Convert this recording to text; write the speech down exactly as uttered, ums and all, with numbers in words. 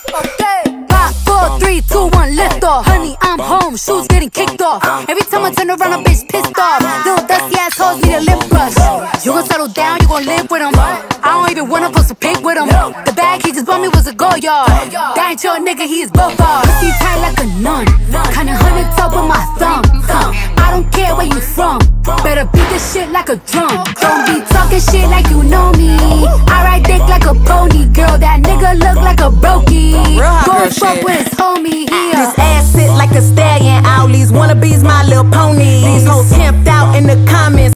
Okay. Five, four, three, two, one, lift off. Honey, I'm home, shoes getting kicked off. Every time I turn around, a bitch pissed off. Little dusty assholes need a lip brush. You gon' settle down, you gon' live with him. I don't even wanna post a pic with him. The bag he just bought me was a go yard. That ain't your nigga, he is both ours. Pussy tight like a nun. Kinda hundred top with my thumb. I don't care where you from. Better beat this shit like a drum. Don't be talking shit like you know me. I ride dick like a pony. Girl, that nigga look like a brokey. Go fuck with his homie here. This ass sit like a stallion. All these wannabes my little pony. These hoes camped out in the comments.